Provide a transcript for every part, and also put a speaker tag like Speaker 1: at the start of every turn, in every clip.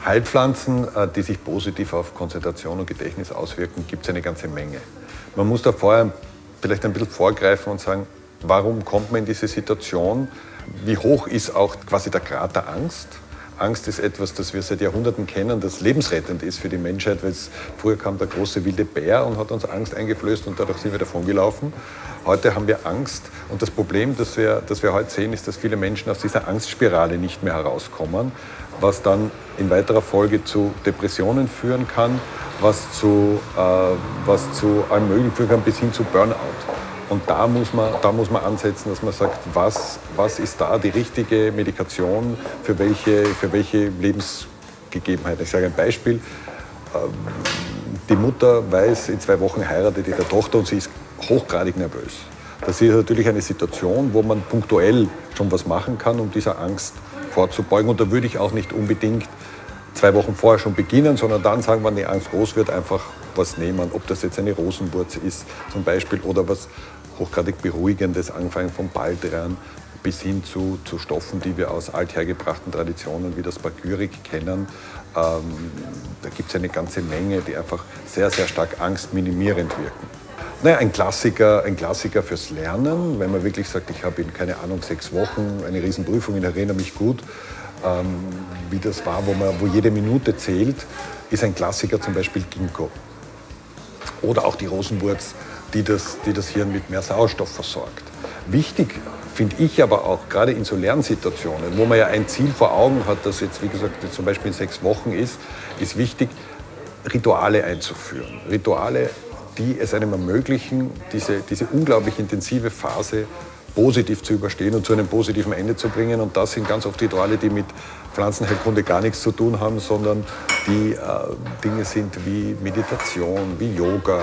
Speaker 1: Heilpflanzen, die sich positiv auf Konzentration und Gedächtnis auswirken, gibt es eine ganze Menge. Man muss da vorher vielleicht ein bisschen vorgreifen und sagen, warum kommt man in diese Situation? Wie hoch ist auch quasi der Grad der Angst? Angst ist etwas, das wir seit Jahrhunderten kennen, das lebensrettend ist für die Menschheit, weil früher kam der große wilde Bär und hat uns Angst eingeflößt und dadurch sind wir davongelaufen. Heute haben wir Angst und das Problem, das wir heute sehen, ist, dass viele Menschen aus dieser Angstspirale nicht mehr herauskommen, was dann in weiterer Folge zu Depressionen führen kann, was zu allem Möglichen führen kann, bis hin zu Burnout. Und da muss man ansetzen, dass man sagt, was ist da die richtige Medikation für welche Lebensgegebenheiten. Ich sage ein Beispiel. Die Mutter weiß, in 2 Wochen heiratet ihre Tochter und sie ist hochgradig nervös. Das ist natürlich eine Situation, wo man punktuell schon was machen kann, um dieser Angst vorzubeugen. Und da würde ich auch nicht unbedingt 2 Wochen vorher schon beginnen, sondern dann sagen, wenn die Angst groß wird, einfach was nehmen. Ob das jetzt eine Rosenwurz ist zum Beispiel oder was hochgradig Beruhigendes, angefangen vom Baldrian bis hin zu Stoffen, die wir aus althergebrachten Traditionen wie das Bagyrik kennen. Da gibt es eine ganze Menge, die einfach sehr, sehr stark angstminimierend wirken. Naja, ein Klassiker fürs Lernen, wenn man wirklich sagt, ich habe in, keine Ahnung, 6 Wochen eine Riesenprüfung, ich erinnere mich gut, wie das war, wo jede Minute zählt, ist ein Klassiker zum Beispiel Ginkgo. Oder auch die Rosenwurz, die das Hirn mit mehr Sauerstoff versorgt. Wichtig finde ich aber auch, gerade in so Lernsituationen, wo man ja ein Ziel vor Augen hat, das jetzt, wie gesagt, zum Beispiel in 6 Wochen ist wichtig, Rituale einzuführen. Rituale, die es einem ermöglichen, diese unglaublich intensive Phase positiv zu überstehen und zu einem positiven Ende zu bringen. Und das sind ganz oft Rituale, die mit Pflanzenheilkunde gar nichts zu tun haben, sondern die Dinge sind wie Meditation, wie Yoga,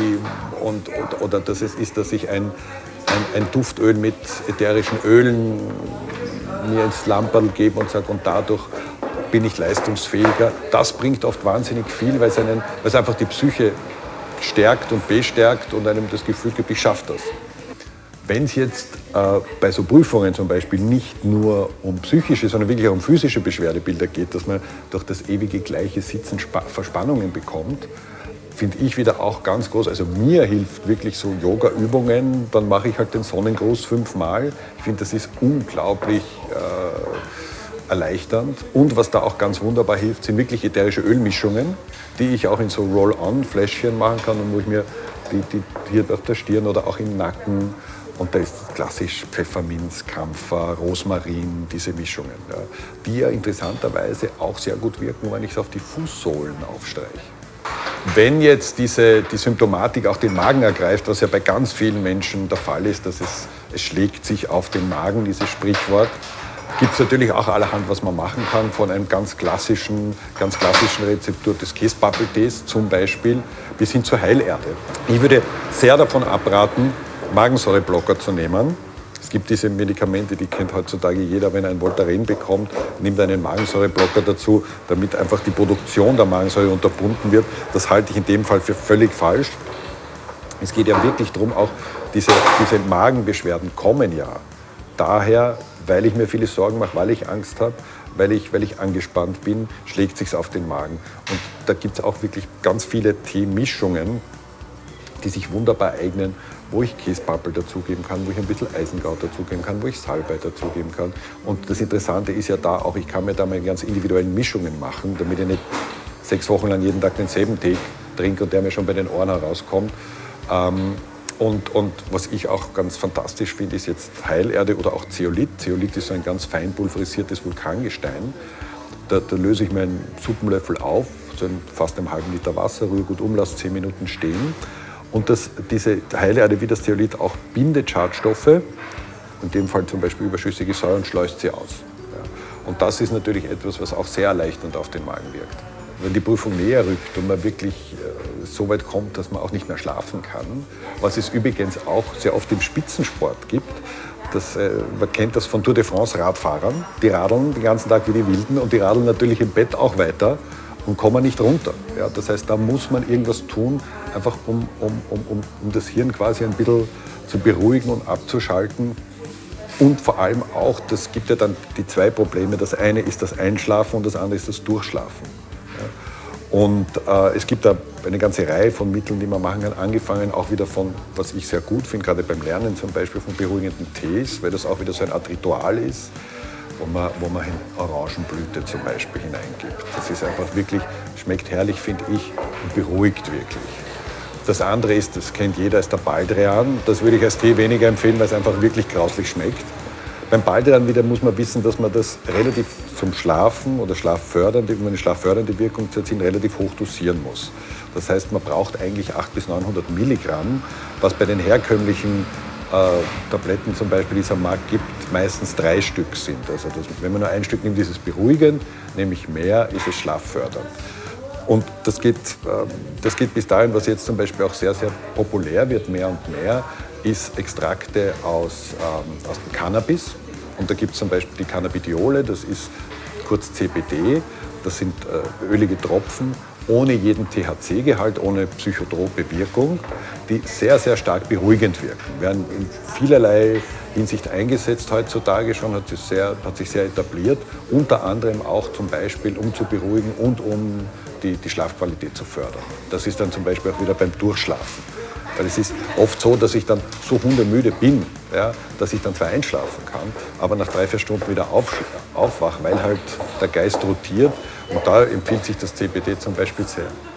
Speaker 1: oder dass ich ein Duftöl mit ätherischen Ölen mir ins Lamperl gebe und sage, und dadurch bin ich leistungsfähiger. Das bringt oft wahnsinnig viel, weil es einfach die Psyche stärkt und bestärkt und einem das Gefühl gibt, ich schaffe das. Wenn es jetzt bei so Prüfungen zum Beispiel nicht nur um psychische, sondern wirklich auch um physische Beschwerdebilder geht, dass man durch das ewige gleiche Sitzen Verspannungen bekommt, finde ich wieder auch ganz groß. Also mir hilft wirklich so Yoga-Übungen, dann mache ich halt den Sonnengruß 5-mal. Ich finde, das ist unglaublich erleichternd. Und was da auch ganz wunderbar hilft, sind wirklich ätherische Ölmischungen, die ich auch in so Roll-on-Fläschchen machen kann und wo ich mir die hier auf der Stirn oder auch im Nacken, und da ist klassisch Pfefferminz, Kampfer, Rosmarin, diese Mischungen, ja, die ja interessanterweise auch sehr gut wirken, wenn ich es auf die Fußsohlen aufstreiche. Wenn jetzt die Symptomatik auch den Magen ergreift, was ja bei ganz vielen Menschen der Fall ist, dass es schlägt sich auf den Magen, dieses Sprichwort, gibt es natürlich auch allerhand, was man machen kann, von einem ganz klassischen Rezeptur des Käsepappeltees zum Beispiel bis hin zur Heilerde. Ich würde sehr davon abraten, Magensäureblocker zu nehmen. Es gibt diese Medikamente, die kennt heutzutage jeder, wenn er ein Voltaren bekommt, nimmt einen Magensäureblocker dazu, damit einfach die Produktion der Magensäure unterbunden wird. Das halte ich in dem Fall für völlig falsch. Es geht ja wirklich darum, auch diese Magenbeschwerden kommen ja daher, weil ich mir viele Sorgen mache, weil ich Angst habe, weil ich angespannt bin, schlägt sich's auf den Magen. Und da gibt es auch wirklich ganz viele Teemischungen, die sich wunderbar eignen, wo ich Käsepappel dazugeben kann, wo ich ein bisschen Eisenkraut dazugeben kann, wo ich Salbei dazugeben kann. Und das Interessante ist ja da auch, ich kann mir da meine ganz individuellen Mischungen machen, damit ich nicht 6 Wochen lang jeden Tag denselben Tee trinke und der mir schon bei den Ohren herauskommt. Und was ich auch ganz fantastisch finde, ist jetzt Heilerde oder auch Zeolit. Zeolit ist so ein ganz fein pulverisiertes Vulkangestein. Da löse ich meinen Suppenlöffel auf, so in fast einem halben Liter Wasser, rühre gut um, lasse 10 Minuten stehen. Und diese Heilerde wie das Zeolit auch bindet Schadstoffe, in dem Fall zum Beispiel überschüssige Säure, und schleust sie aus. Ja. Und das ist natürlich etwas, was auch sehr erleichternd auf den Magen wirkt. Wenn die Prüfung näher rückt und man wirklich so weit kommt, dass man auch nicht mehr schlafen kann, was es übrigens auch sehr oft im Spitzensport gibt, man kennt das von Tour de France Radfahrern, die radeln den ganzen Tag wie die Wilden und die radeln natürlich im Bett auch weiter und kommen nicht runter. Ja, das heißt, da muss man irgendwas tun, einfach um das Hirn quasi ein bisschen zu beruhigen und abzuschalten. Und vor allem auch, das gibt ja dann die zwei Probleme. Das eine ist das Einschlafen und das andere ist das Durchschlafen. Ja. Und es gibt da eine ganze Reihe von Mitteln, die man machen kann, angefangen auch wieder von, was ich sehr gut finde, gerade beim Lernen zum Beispiel, von beruhigenden Tees, weil das auch wieder so eine Art Ritual ist, wo man Orangenblüte zum Beispiel hineingibt. Das ist einfach wirklich, schmeckt herrlich, finde ich, und beruhigt wirklich. Das andere ist, das kennt jeder, ist der Baldrian. Das würde ich als Tee weniger empfehlen, weil es einfach wirklich grauslich schmeckt. Beim Baldrian wieder muss man wissen, dass man das relativ zum Schlafen oder um eine schlaffördernde Wirkung zu erzielen, relativ hoch dosieren muss. Das heißt, man braucht eigentlich 800 bis 900 Milligramm, was bei den herkömmlichen Tabletten zum Beispiel, die es am Markt gibt, meistens 3 Stück sind. Also wenn man nur ein Stück nimmt, ist es beruhigend, nämlich mehr ist es schlaffördernd. Und das geht bis dahin, was jetzt zum Beispiel auch sehr, sehr populär wird, mehr und mehr, ist Extrakte aus dem Cannabis. Und da gibt es zum Beispiel die Cannabidiole, das ist kurz CBD, das sind ölige Tropfen ohne jeden THC-Gehalt, ohne psychotrope Wirkung, die sehr, sehr stark beruhigend wirken. Werden in vielerlei Hinsicht eingesetzt heutzutage schon, hat sich sehr etabliert, unter anderem auch zum Beispiel, um zu beruhigen und um die Schlafqualität zu fördern. Das ist dann zum Beispiel auch wieder beim Durchschlafen. Weil es ist oft so, dass ich dann so hundemüde bin, ja, dass ich dann zwar einschlafen kann, aber nach 3-4 Stunden wieder aufwache, weil halt der Geist rotiert. Und da empfiehlt sich das CBD zum Beispiel sehr.